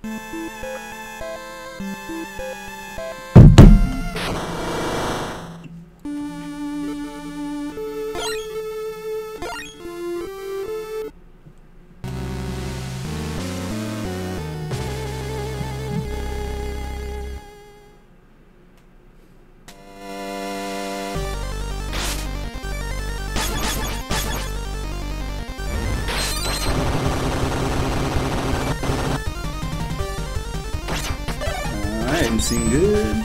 Didn't seem good.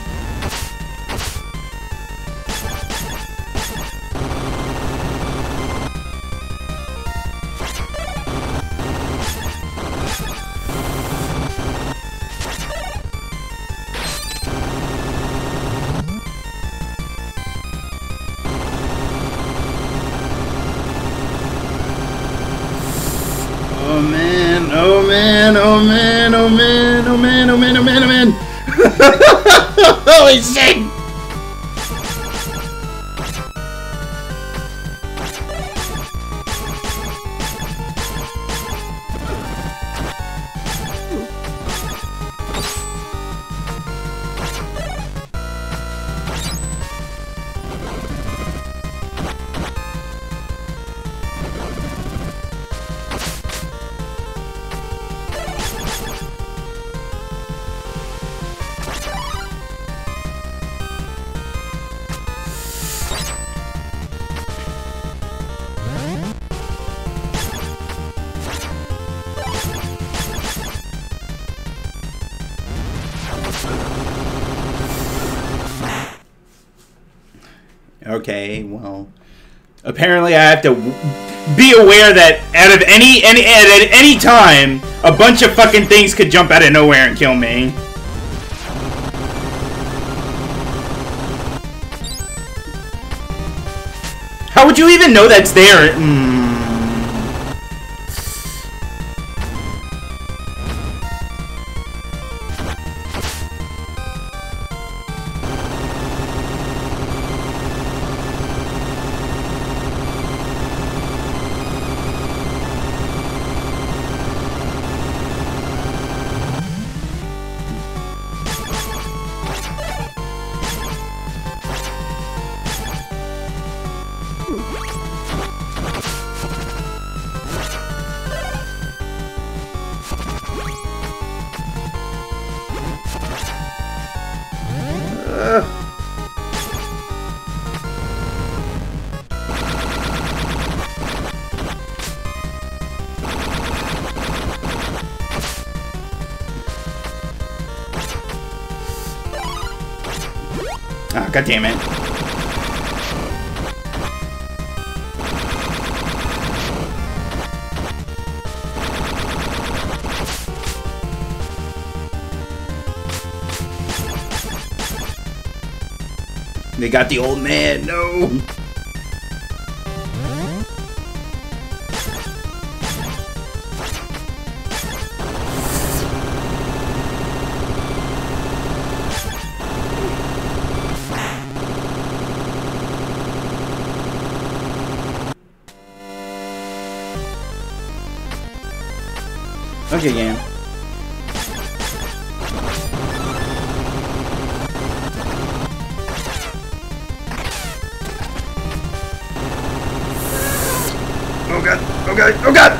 Oh man, oh man, oh man, oh man, oh man, oh man, oh man, oh man. Holy shit! Okay, well, apparently I have to be aware that at any time, a bunch of fucking things could jump out of nowhere and kill me. How would you even know that's there? Ah, God damn it. They got the old man, no! Okay, game. Oh god, oh god, oh god!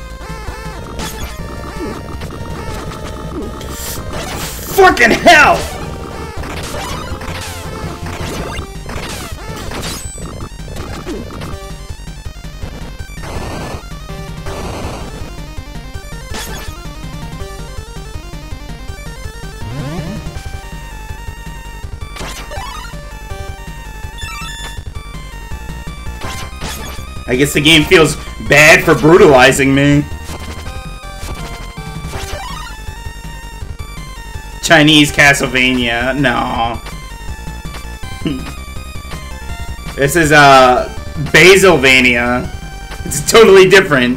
Fucking hell! I guess the game feels bad for brutalizing me. Chinese Castlevania. No. This is, Basilvania. It's totally different.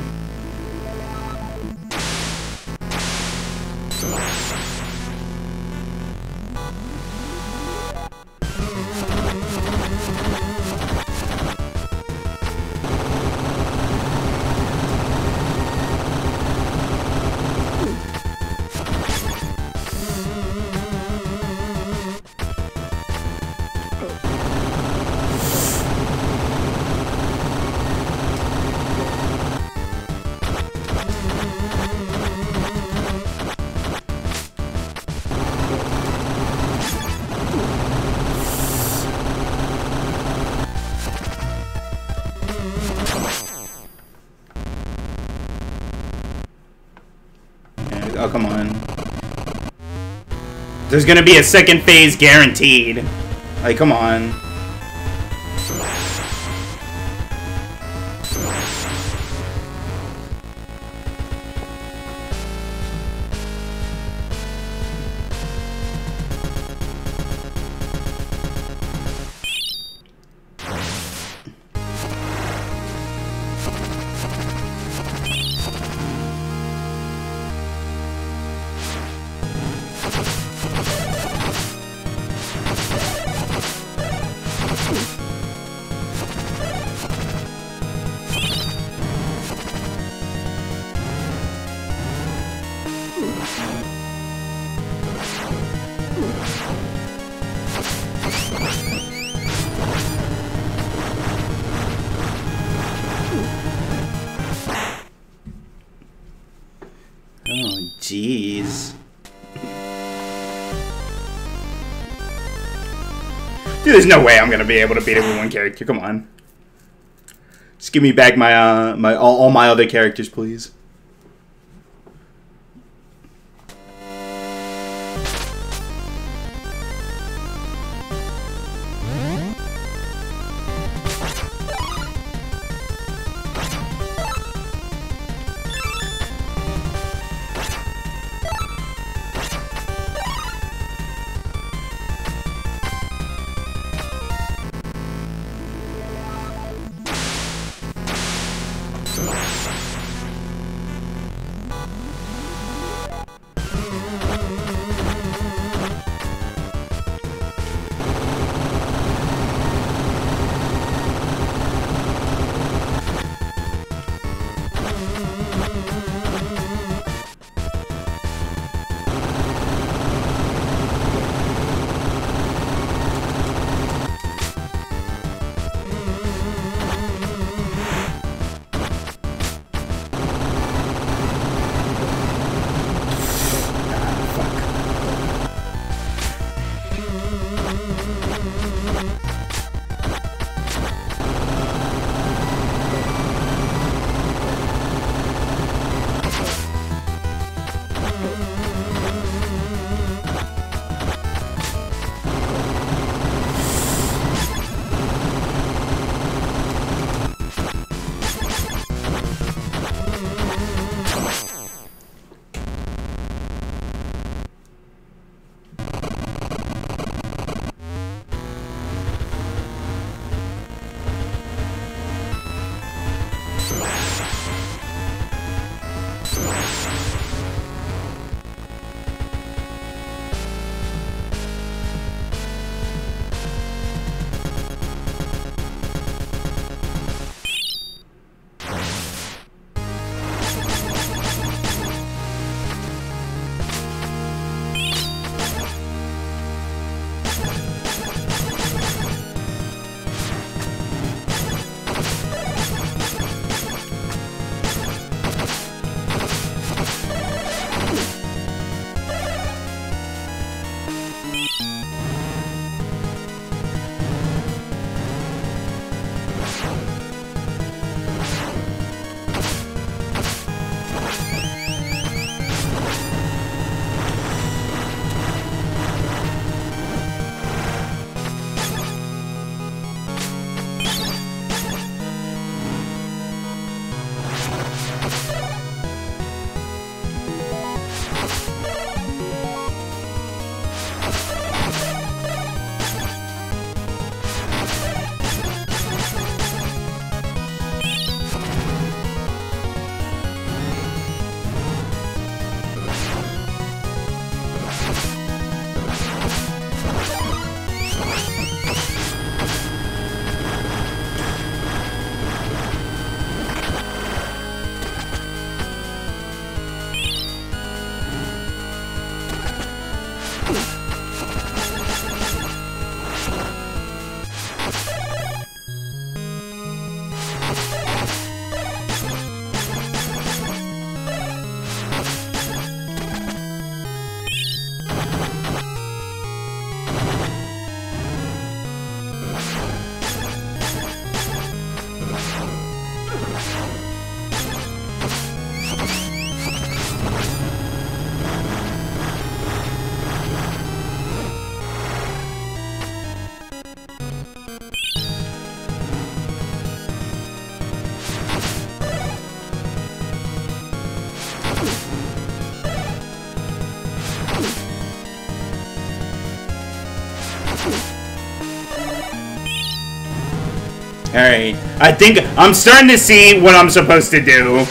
Oh, come on. There's gonna be a second phase guaranteed. Like, come on. Oh, jeez. Dude, there's no way I'm gonna be able to beat it with one character. Come on. Just give me back my all my other characters, please. Alright. I think I'm starting to see what I'm supposed to do.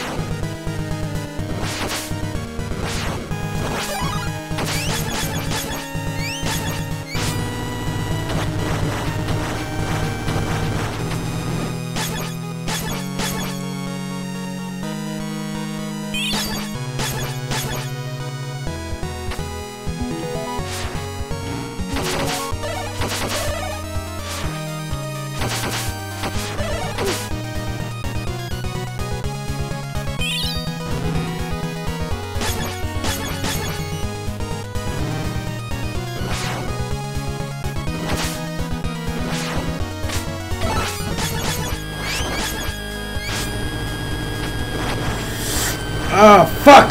Oh, fuck!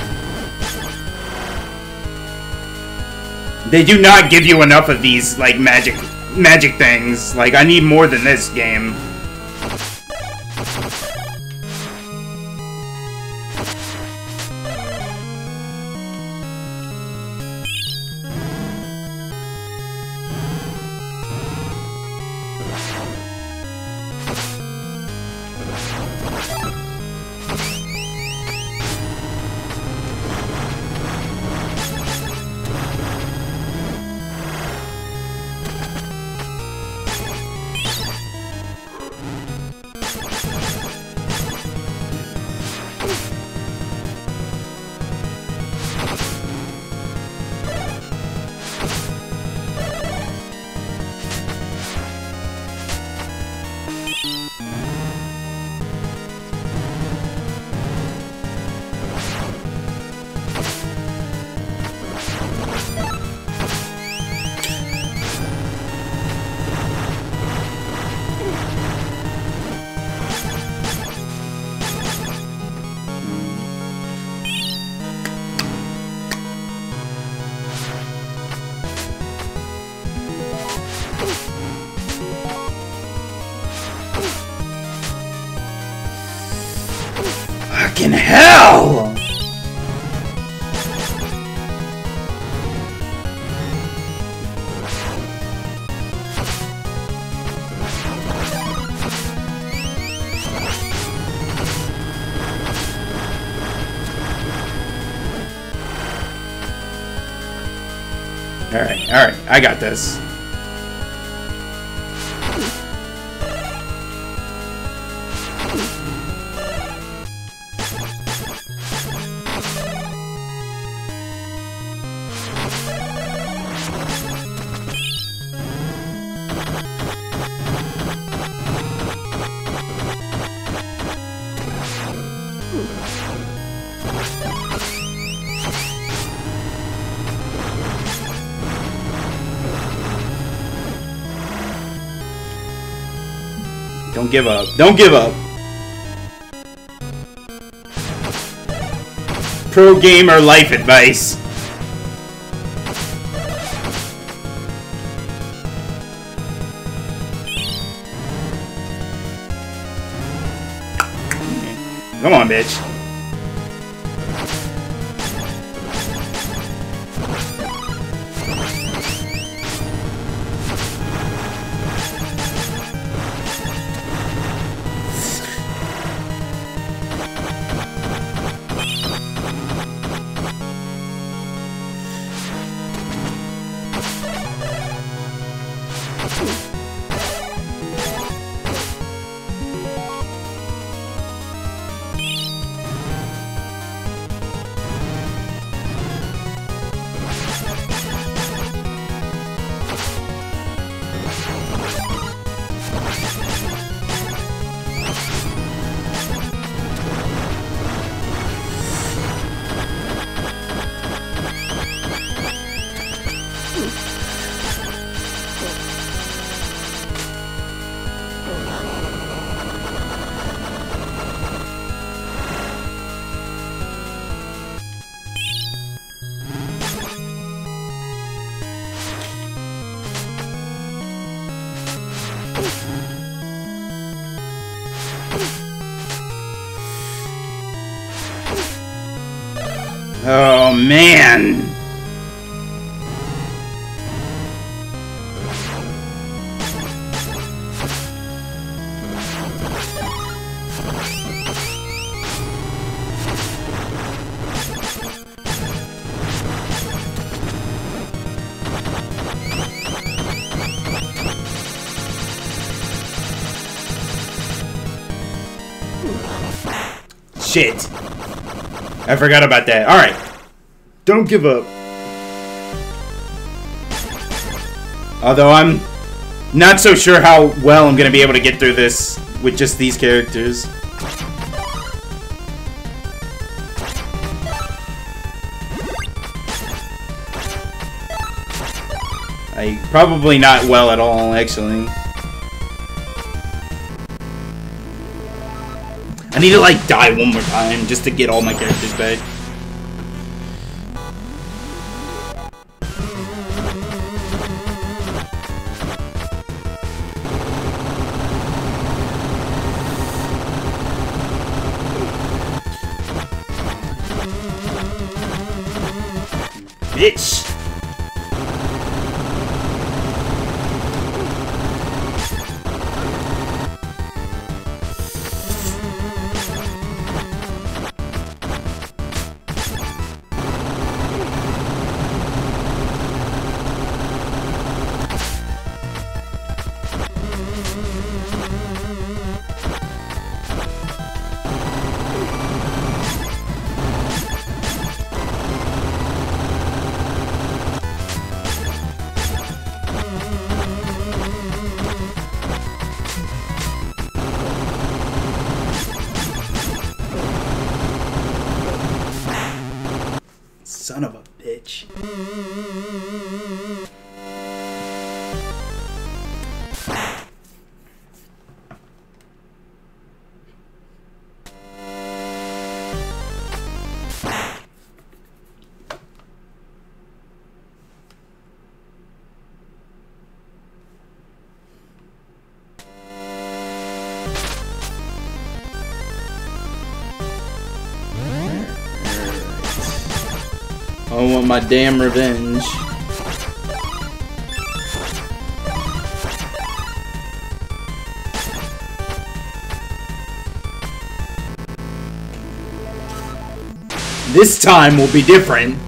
They do not give you enough of these, like, magic things. Like, I need more than this game. Fucking hell! Alright, I got this. Don't give up. Don't give up. Pro gamer life advice. Come on, bitch. Oh, man. Shit. I forgot about that. Alright. Don't give up. Although I'm not so sure how well I'm going to be able to get through this with just these characters. Probably not well at all, actually. I need to, like, die one more time just to get all my characters back. Bitch! Son of a bitch. I want my damn revenge. This time will be different.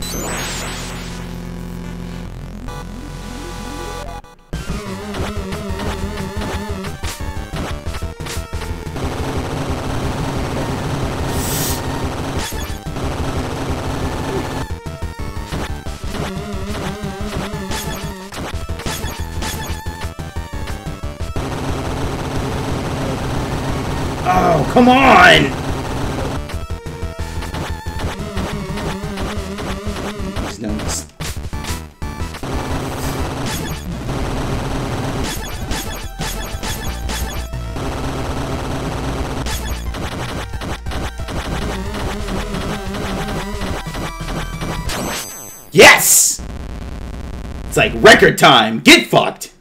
Oh, come on! These nuts. Yes! It's like record time. Get fucked!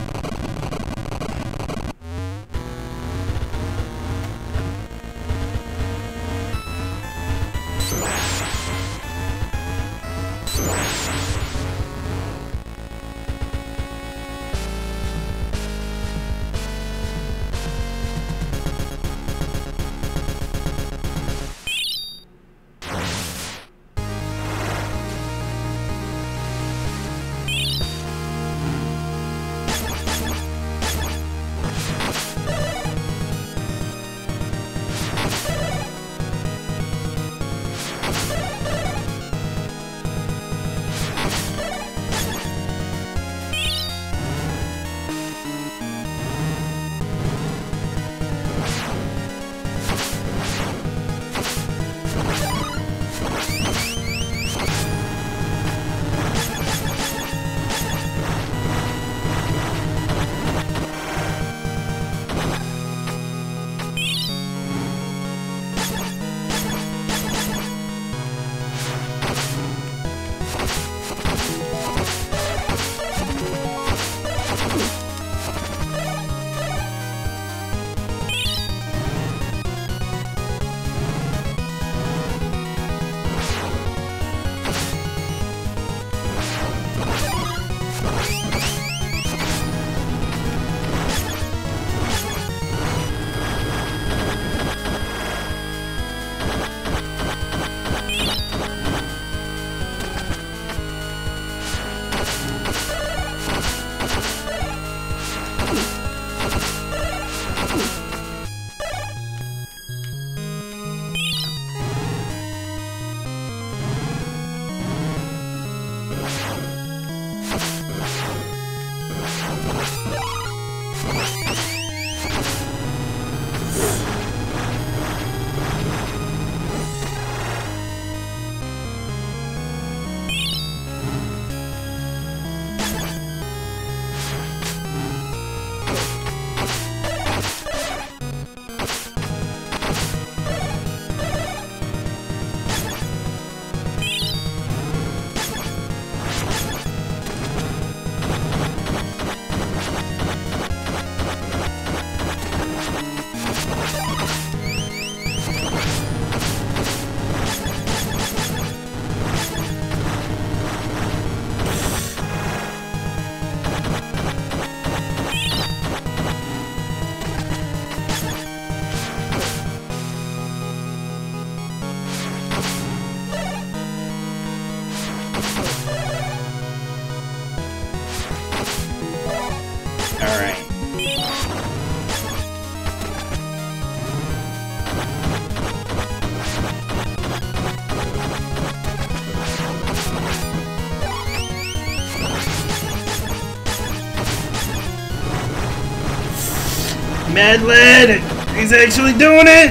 Mad Lad! He's actually doing it!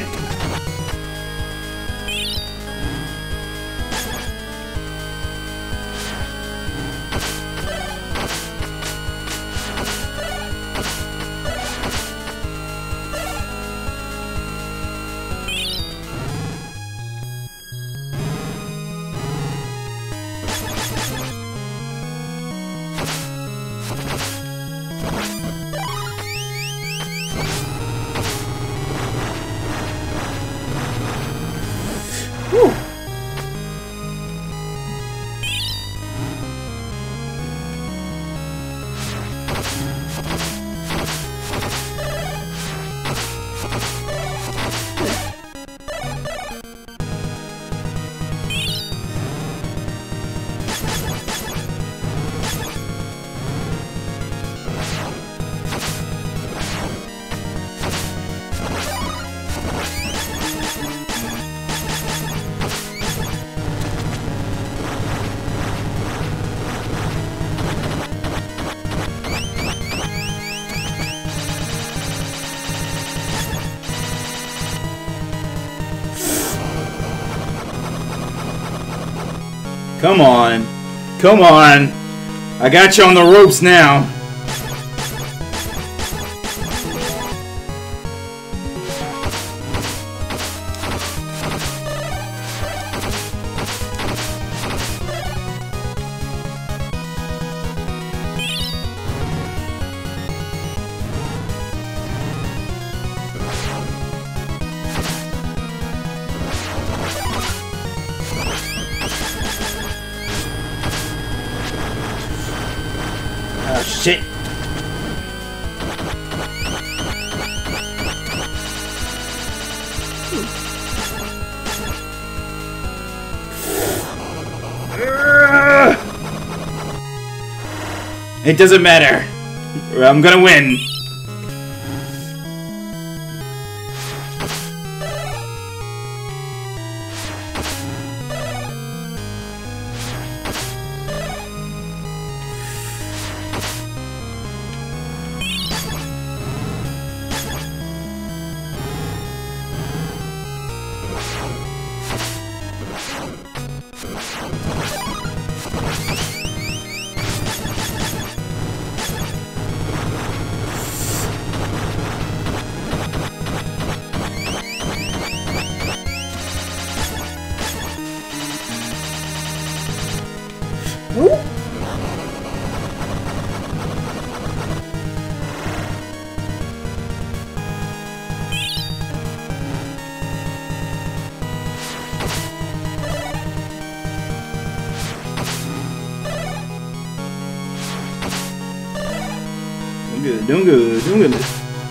Come on. Come on. I got you on the ropes now. Oh, shit. It doesn't matter. I'm gonna win. Doing good, doing good.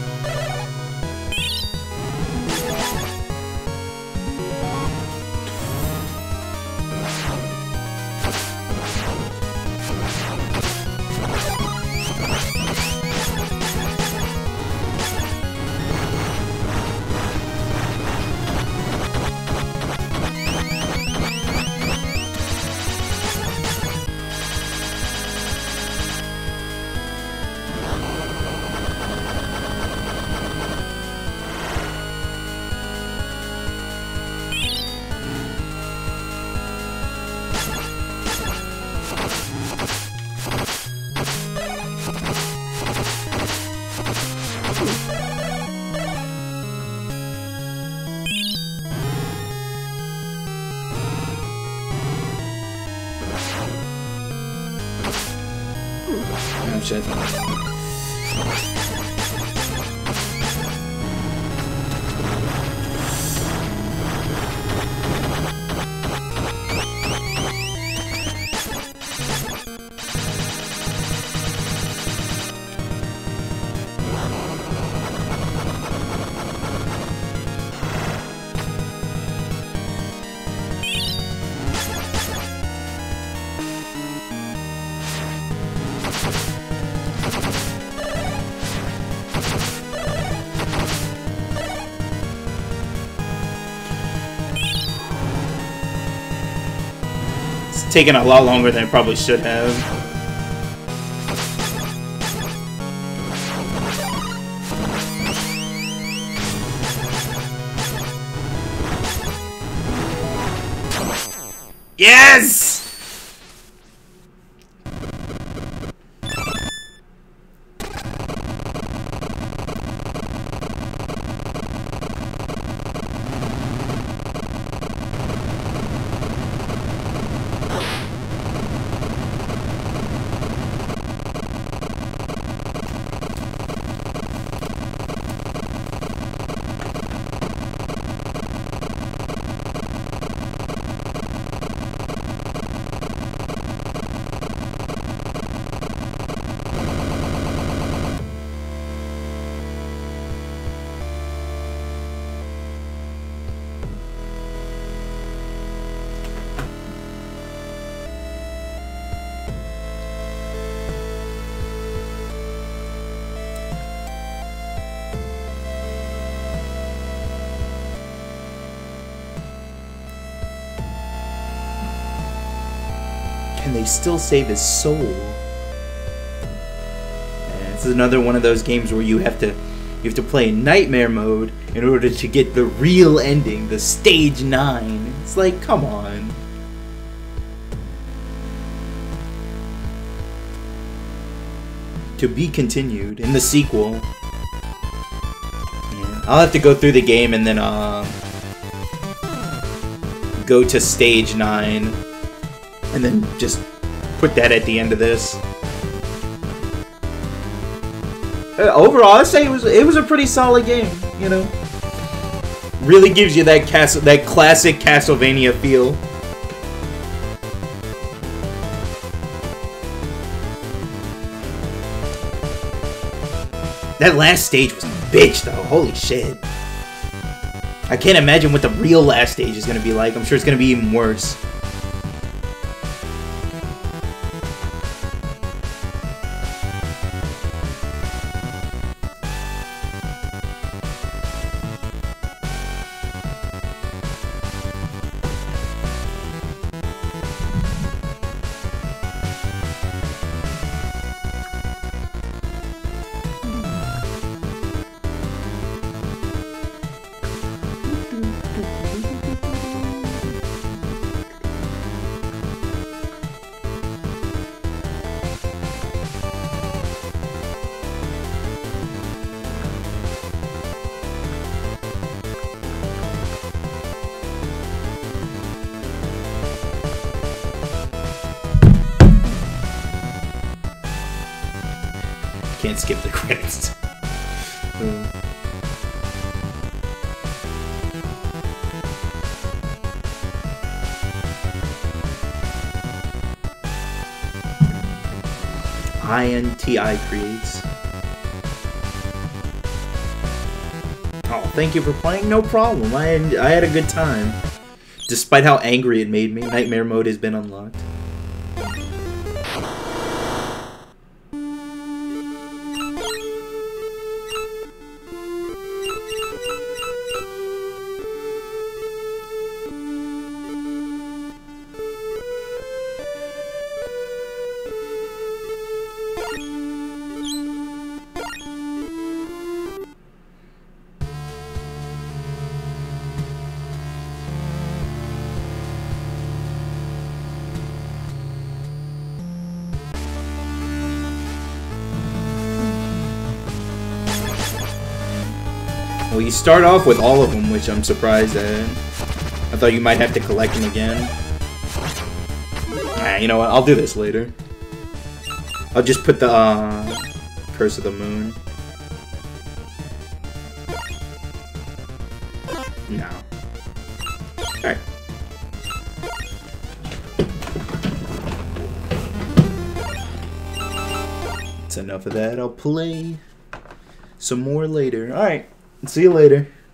Oh, shit. Taken a lot longer than it probably should have. Yes! Can they still save his soul? And this is another one of those games where you have to play in nightmare mode in order to get the real ending, the stage 9. It's like, come on. To be continued in the sequel. Yeah. I'll have to go through the game and then go to stage 9. And then just put that at the end of this. Overall, I'd say it was a pretty solid game. You know, really gives you that classic Castlevania feel. That last stage was a bitch, though. Holy shit! I can't imagine what the real last stage is gonna be like. I'm sure it's gonna be even worse. Can't skip the credits. INTI creates. Oh, thank you for playing. No problem. I had a good time. Despite how angry it made me, Nightmare Mode has been unlocked. Well, you start off with all of them, which I'm surprised at. I thought you might have to collect them again. Ah, you know what? I'll do this later. I'll just put the Curse of the Moon. No. Alright. That's enough of that. I'll play some more later. Alright. See you later.